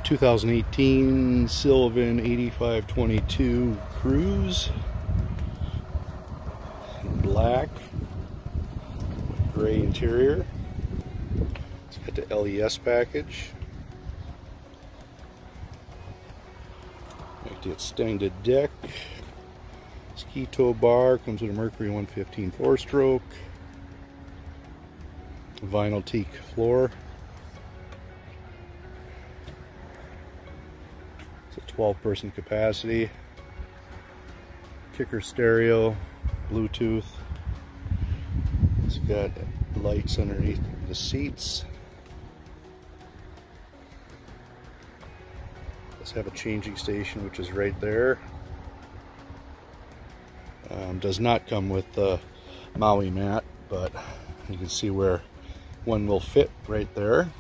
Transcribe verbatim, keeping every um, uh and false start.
two thousand eighteen Sylvan eighty-five twenty-two Cruise. Black, gray interior. It's got the L E S package. Got the extended deck. Ski tow bar, comes with a Mercury one fifteen four-stroke. Vinyl teak floor. It's a twelve person capacity. Kicker stereo, Bluetooth. It's got lights underneath the seats. Let's have a changing station, which is right there. Um, does not come with the Maui mat, but you can see where one will fit right there.